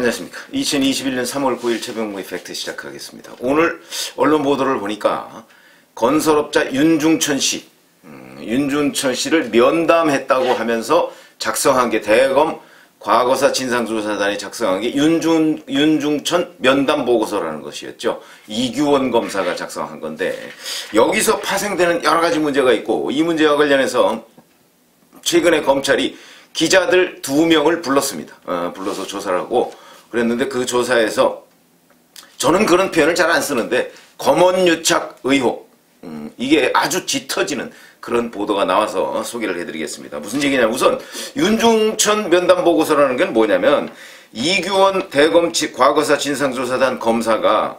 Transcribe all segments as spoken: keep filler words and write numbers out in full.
안녕하십니까. 이천이십일 년 삼월 구일 최병무의 팩트 시작하겠습니다. 오늘 언론 보도를 보니까 건설업자 윤중천 씨, 음, 윤중천 씨를 면담했다고 하면서 작성한 게 대검 과거사 진상조사단이 작성한 게 윤중, 윤중천 면담 보고서라는 것이었죠. 이규원 검사가 작성한 건데 여기서 파생되는 여러 가지 문제가 있고 이 문제와 관련해서 최근에 검찰이 기자들 두 명을 불렀습니다. 어, 불러서 조사를 하고 그랬는데 그 조사에서 저는 그런 표현을 잘 안 쓰는데 검언유착 의혹, 음, 이게 아주 짙어지는 그런 보도가 나와서 소개를 해드리겠습니다. 무슨 얘기냐면 우선 윤중천 면담 보고서라는 게 뭐냐면 이규원 대검 과거사 진상조사단 검사가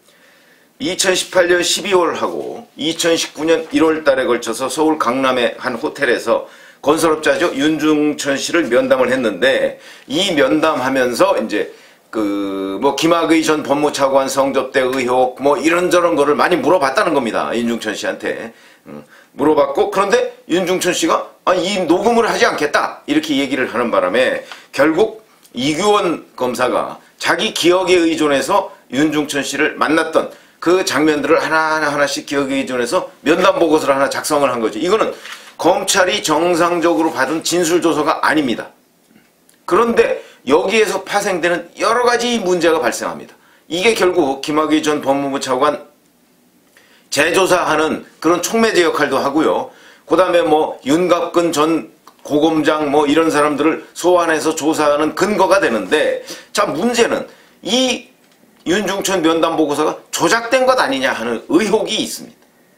이천십팔 년 십이월하고 이천십구 년 일월 달에 걸쳐서 서울 강남의 한 호텔에서 건설업자죠. 윤중천 씨를 면담을 했는데 이 면담하면서 이제 그 뭐 김학의 전 법무차관 성접대 의혹 뭐 이런저런 거를 많이 물어봤다는 겁니다. 윤중천 씨한테. 음, 물어봤고 그런데 윤중천 씨가 아, 이 녹음을 하지 않겠다 이렇게 얘기를 하는 바람에 결국 이규원 검사가 자기 기억에 의존해서 윤중천 씨를 만났던 그 장면들을 하나하나 하나씩 기억에 의존해서 면담 보고서를 하나 작성을 한 거죠. 이거는 검찰이 정상적으로 받은 진술조서가 아닙니다. 그런데 여기에서 파생되는 여러 가지 문제가 발생합니다. 이게 결국 김학의 전 법무부 차관 재조사하는 그런 촉매제 역할도 하고요. 그 다음에 뭐 윤갑근 전 고검장 뭐 이런 사람들을 소환해서 조사하는 근거가 되는데 자 문제는 이 윤중천 면담 보고서가 조작된 것 아니냐 하는 의혹이 있습니다.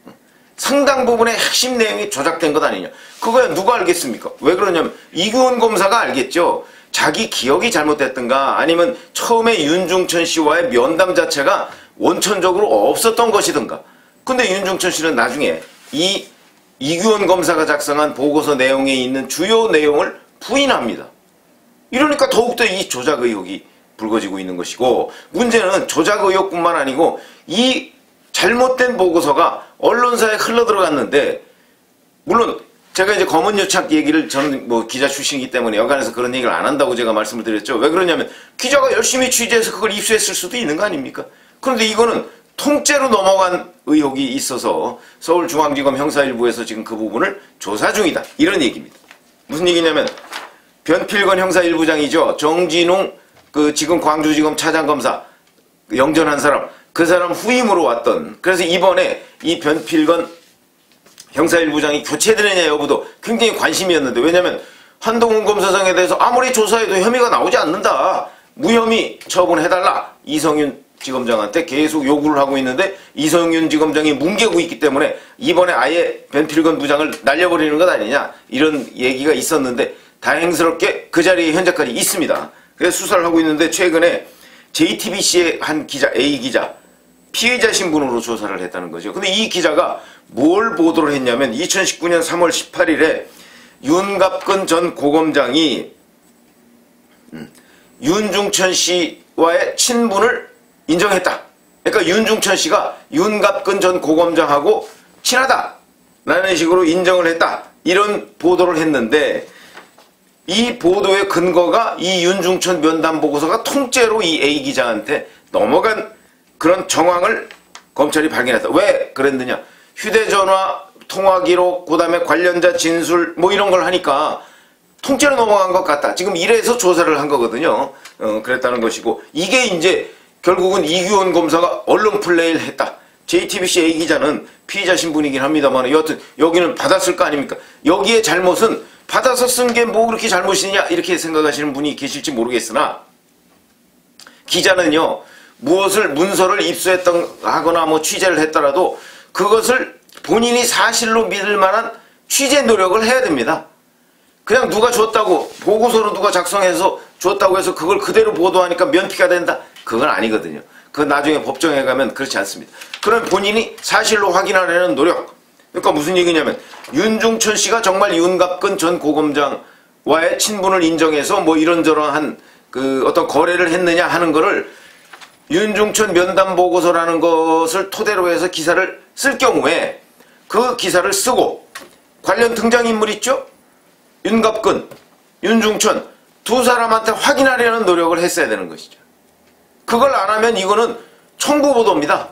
상당 부분의 핵심 내용이 조작된 것 아니냐. 그거야 누가 알겠습니까? 왜 그러냐면 이규원 검사가 알겠죠. 자기 기억이 잘못됐든가 아니면 처음에 윤중천 씨와의 면담 자체가 원천적으로 없었던 것이든가. 근데 윤중천 씨는 나중에 이 이규원 검사가 작성한 보고서 내용에 있는 주요 내용을 부인합니다. 이러니까 더욱더 이 조작 의혹이 불거지고 있는 것이고 문제는 조작 의혹뿐만 아니고 이 잘못된 보고서가 언론사에 흘러들어갔는데 물론 제가 이제 검언유착 얘기를 저는 뭐 기자 출신이기 때문에 여간에서 그런 얘기를 안 한다고 제가 말씀을 드렸죠. 왜 그러냐면 기자가 열심히 취재해서 그걸 입수했을 수도 있는 거 아닙니까? 그런데 이거는 통째로 넘어간 의혹이 있어서 서울중앙지검 형사일부에서 지금 그 부분을 조사 중이다. 이런 얘기입니다. 무슨 얘기냐면 변필건 형사일부장이죠. 정진웅 그 지금 광주지검 차장검사 영전한 사람 그 사람 후임으로 왔던 그래서 이번에 이 변필건 형사일부장이 교체되느냐 여부도 굉장히 관심이었는데 왜냐면 한동훈 검사장에 대해서 아무리 조사해도 혐의가 나오지 않는다. 무혐의 처분해달라. 이성윤 지검장한테 계속 요구를 하고 있는데 이성윤 지검장이 뭉개고 있기 때문에 이번에 아예 변필건 부장을 날려버리는 것 아니냐 이런 얘기가 있었는데 다행스럽게 그 자리에 현재까지 있습니다. 그래서 수사를 하고 있는데 최근에 제이티비씨의 한 기자 A 기자 피해자 신분으로 조사를 했다는 거죠. 근데 이 기자가 뭘 보도를 했냐면 이천십구 년 삼월 십팔일에 윤갑근 전 고검장이 음, 윤중천 씨와의 친분을 인정했다. 그러니까 윤중천 씨가 윤갑근 전 고검장하고 친하다 라는 식으로 인정을 했다. 이런 보도를 했는데 이 보도의 근거가 이 윤중천 면담 보고서가 통째로 이 A 기자한테 넘어간 그런 정황을 검찰이 발견했다. 왜 그랬느냐? 휴대전화 통화 기록, 그 다음에 관련자 진술 뭐 이런 걸 하니까 통째로 넘어간 것 같다. 지금 이래서 조사를 한 거거든요. 어, 그랬다는 것이고 이게 이제 결국은 이규원 검사가 언론 플레이를 했다. 제이티비씨 A 기자는 피의자 신분이긴 합니다만 여하튼 여기는 받았을 거 아닙니까? 여기에 잘못은 받아서 쓴 게 뭐 그렇게 잘못이냐 이렇게 생각하시는 분이 계실지 모르겠으나 기자는요. 무엇을 문서를 입수했던 하거나 뭐 취재를 했더라도 그것을 본인이 사실로 믿을 만한 취재 노력을 해야 됩니다. 그냥 누가 줬다고 보고서로 누가 작성해서 줬다고 해서 그걸 그대로 보도하니까 면피가 된다. 그건 아니거든요. 그건 나중에 법정에 가면 그렇지 않습니다. 그럼 본인이 사실로 확인하려는 노력. 그러니까 무슨 얘기냐면 윤중천 씨가 정말 윤갑근 전 고검장와의 친분을 인정해서 뭐 이런저런한 그 어떤 거래를 했느냐 하는 거를 윤중천 면담 보고서라는 것을 토대로 해서 기사를 쓸 경우에 그 기사를 쓰고 관련 등장인물 있죠? 윤갑근, 윤중천 두 사람한테 확인하려는 노력을 했어야 되는 것이죠. 그걸 안 하면 이거는 청부 보도입니다.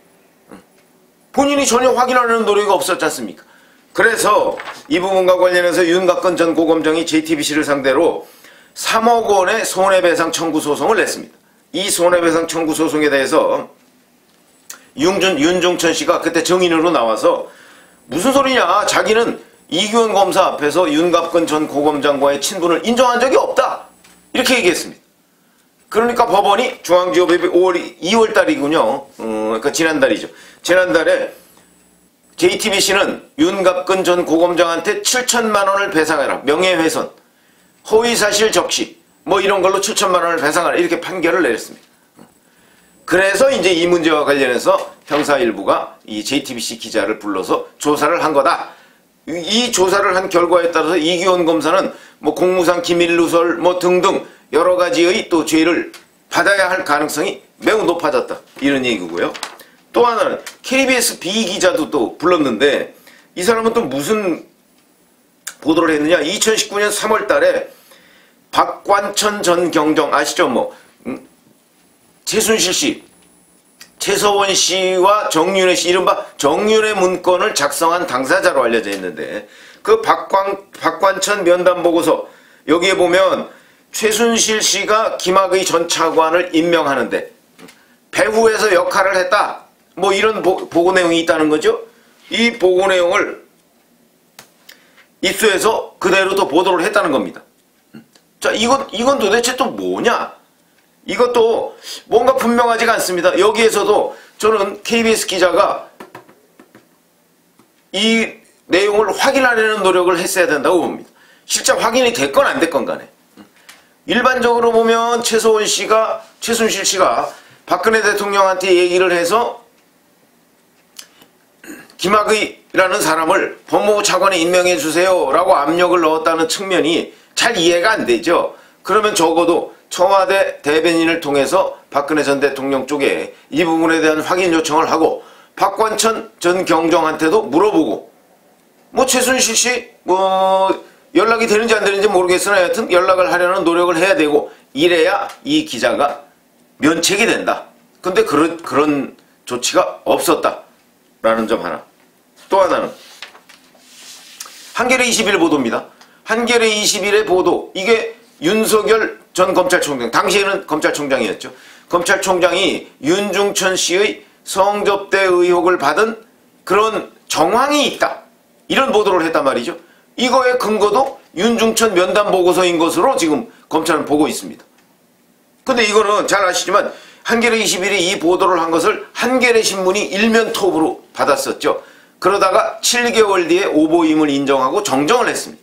본인이 전혀 확인하려는 노력이 없었지 않습니까? 그래서 이 부분과 관련해서 윤갑근 전 고검장이 제이티비씨를 상대로 삼억 원의 손해배상 청구 소송을 냈습니다. 이 손해배상 청구 소송에 대해서 윤준, 윤종천 씨가 그때 증인으로 나와서 무슨 소리냐, 자기는 이규원 검사 앞에서 윤갑근 전 고검장과의 친분을 인정한 적이 없다, 이렇게 얘기했습니다. 그러니까 법원이 중앙지법이 오월, 이월 달이군요. 어, 그러니까 지난달이죠. 지난달에 제이티비씨는 윤갑근 전 고검장한테 칠천만 원을 배상해라, 명예훼손, 허위사실 적시, 뭐 이런 걸로 칠천만 원을 배상하라, 이렇게 판결을 내렸습니다. 그래서 이제 이 문제와 관련해서 형사일부가 이 제이티비씨 기자를 불러서 조사를 한 거다. 이 조사를 한 결과에 따라서 이규원 검사는 뭐 공무상 기밀 누설 뭐 등등 여러 가지의 또 죄를 받아야 할 가능성이 매우 높아졌다, 이런 얘기고요. 또 하나는 케이비에스 B 기자도 또 불렀는데, 이 사람은 또 무슨 보도를 했느냐. 이천십구 년 삼월 달에 박관천 전 경정 아시죠? 뭐 음, 최순실 씨, 최서원 씨와 정윤회 씨, 이른바 정윤회 문건을 작성한 당사자로 알려져 있는데, 그 박관, 박관천 면담 보고서, 여기에 보면 최순실 씨가 김학의 전 차관을 임명하는데 배후에서 역할을 했다, 뭐 이런 보, 보고 내용이 있다는 거죠. 이 보고 내용을 입수해서 그대로 또 보도를 했다는 겁니다. 자, 이건, 이건 도대체 또 뭐냐? 이것도 뭔가 분명하지가 않습니다. 여기에서도 저는 케이비에스 기자가 이 내용을 확인하려는 노력을 했어야 된다고 봅니다. 실제 확인이 됐건 안 됐건 간에. 일반적으로 보면 최서원 씨가, 최순실 씨가 박근혜 대통령한테 얘기를 해서 김학의라는 사람을 법무부 차관에 임명해 주세요 라고 압력을 넣었다는 측면이 잘 이해가 안 되죠. 그러면 적어도 청와대 대변인을 통해서 박근혜 전 대통령 쪽에 이 부분에 대한 확인 요청을 하고, 박관천 전 경정한테도 물어보고, 뭐 최순실 씨 뭐 연락이 되는지 안 되는지 모르겠으나 하여튼 연락을 하려는 노력을 해야 되고, 이래야 이 기자가 면책이 된다. 근데 그런 그런 조치가 없었다라는 점 하나. 또 하나는 한겨레 이십일 보도입니다. 한겨레 이십일의 보도, 이게 윤석열 전 검찰총장, 당시에는 검찰총장이었죠. 검찰총장이 윤중천 씨의 성접대 의혹을 받은 그런 정황이 있다, 이런 보도를 했단 말이죠. 이거의 근거도 윤중천 면담 보고서인 것으로 지금 검찰은 보고 있습니다. 근데 이거는 잘 아시지만 한겨레 이십일이 이 보도를 한 것을 한겨레 신문이 일면 톱으로 받았었죠. 그러다가 칠 개월 뒤에 오보임을 인정하고 정정을 했습니다.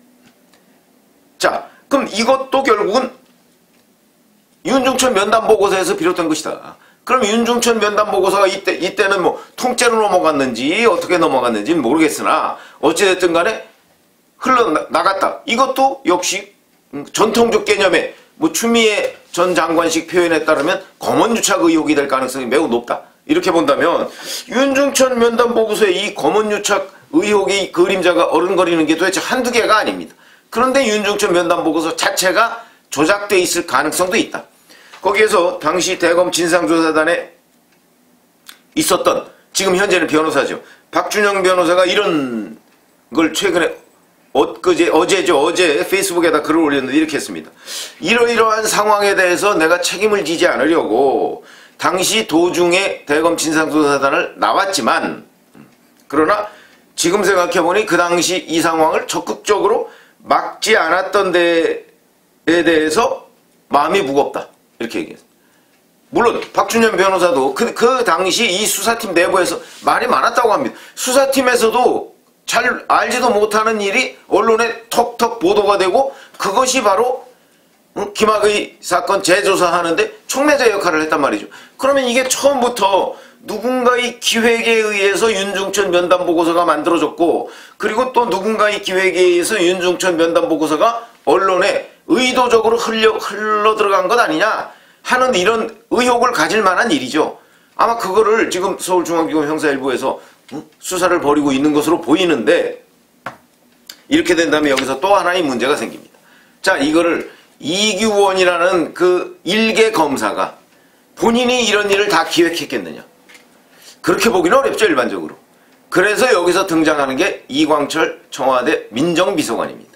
자, 그럼 이것도 결국은 윤중천 면담 보고서에서 비롯된 것이다. 그럼 윤중천 면담 보고서가 이때, 이때는 뭐 통째로 넘어갔는지 어떻게 넘어갔는지는 모르겠으나 어찌됐든 간에 흘러나갔다. 이것도 역시 전통적 개념의 뭐 추미애 전 장관식 표현에 따르면 검언유착 의혹이 될 가능성이 매우 높다, 이렇게 본다면 윤중천 면담 보고서에 이 검언유착 의혹의 그림자가 어른거리는 게 도대체 한두 개가 아닙니다. 그런데 윤중천 면담 보고서 자체가 조작돼 있을 가능성도 있다. 거기에서 당시 대검 진상조사단에 있었던, 지금 현재는 변호사죠, 박준영 변호사가 이런 걸 최근에 엊그제, 어제죠, 어제 페이스북에다 글을 올렸는데 이렇게 했습니다. 이러이러한 상황에 대해서 내가 책임을 지지 않으려고 당시 도중에 대검 진상조사단을 나왔지만, 그러나 지금 생각해보니 그 당시 이 상황을 적극적으로 막지 않았던 데에 대해서 마음이 무겁다, 이렇게 얘기했습니다. 물론 박준현 변호사도 그, 그 당시 이 수사팀 내부에서 말이 많았다고 합니다. 수사팀에서도 잘 알지도 못하는 일이 언론에 턱턱 보도가 되고, 그것이 바로 김학의 사건 재조사하는데 촉매자 역할을 했단 말이죠. 그러면 이게 처음부터 누군가의 기획에 의해서 윤중천 면담 보고서가 만들어졌고, 그리고 또 누군가의 기획에 의해서 윤중천 면담 보고서가 언론에 의도적으로 흘려, 흘러 들어간 것 아니냐 하는 이런 의혹을 가질 만한 일이죠. 아마 그거를 지금 서울중앙지검 형사일부에서 수사를 벌이고 있는 것으로 보이는데, 이렇게 된다면 여기서 또 하나의 문제가 생깁니다. 자, 이거를 이규원이라는 그 일개 검사가 본인이 이런 일을 다 기획했겠느냐. 그렇게 보기는 어렵죠, 일반적으로. 그래서 여기서 등장하는 게 이광철 청와대 민정비서관입니다.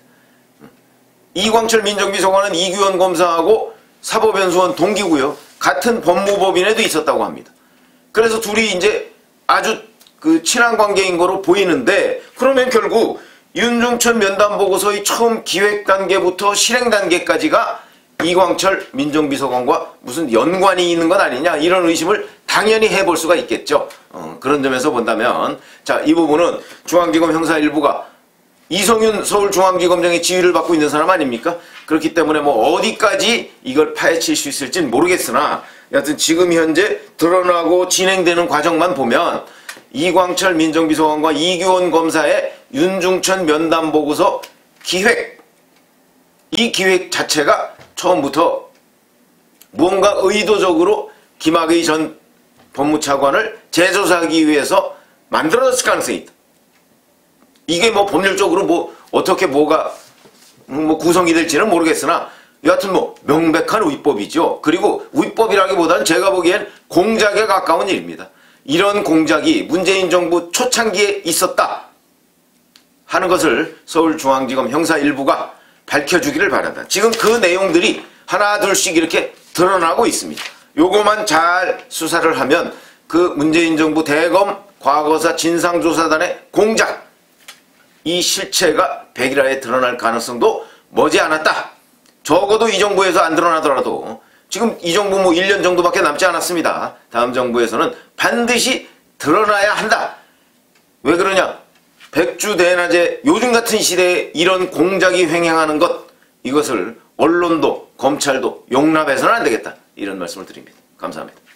이광철 민정비서관은 이규원 검사하고 사법연수원 동기고요. 같은 법무법인에도 있었다고 합니다. 그래서 둘이 이제 아주 그 친한 관계인 거로 보이는데, 그러면 결국 윤중천 면담 보고서의 처음 기획 단계부터 실행 단계까지가 이광철 민정비서관과 무슨 연관이 있는 건 아니냐, 이런 의심을 당연히 해볼 수가 있겠죠. 어, 그런 점에서 본다면, 자, 이 부분은 중앙지검 형사 일부가 이성윤 서울중앙지검장의 지휘를 받고 있는 사람 아닙니까? 그렇기 때문에 뭐 어디까지 이걸 파헤칠 수 있을지는 모르겠으나, 여하튼 지금 현재 드러나고 진행되는 과정만 보면 이광철 민정비서관과 이규원 검사의 윤중천 면담 보고서 기획, 이 기획 자체가 처음부터 무언가 의도적으로 김학의 전 법무차관을 재조사하기 위해서 만들어졌을 가능성이 있다. 이게 뭐 법률적으로 뭐 어떻게 뭐가 뭐 구성이 될지는 모르겠으나 여하튼 뭐 명백한 위법이죠. 그리고 위법이라기보다는 제가 보기엔 공작에 가까운 일입니다. 이런 공작이 문재인 정부 초창기에 있었다 하는 것을 서울중앙지검 형사 일부가 밝혀주기를 바란다. 지금 그 내용들이 하나 둘씩 이렇게 드러나고 있습니다. 요거만 잘 수사를 하면 그 문재인 정부 대검 과거사 진상조사단의 공작, 이 실체가 백일화에 드러날 가능성도 머지않았다. 적어도 이 정부에서 안 드러나더라도, 지금 이 정부 뭐 일 년 정도밖에 남지 않았습니다. 다음 정부에서는 반드시 드러나야 한다. 왜 그러냐? 백주대낮에 요즘 같은 시대에 이런 공작이 횡행하는 것, 이것을 언론도 검찰도 용납해서는 안 되겠다. 이런 말씀을 드립니다. 감사합니다.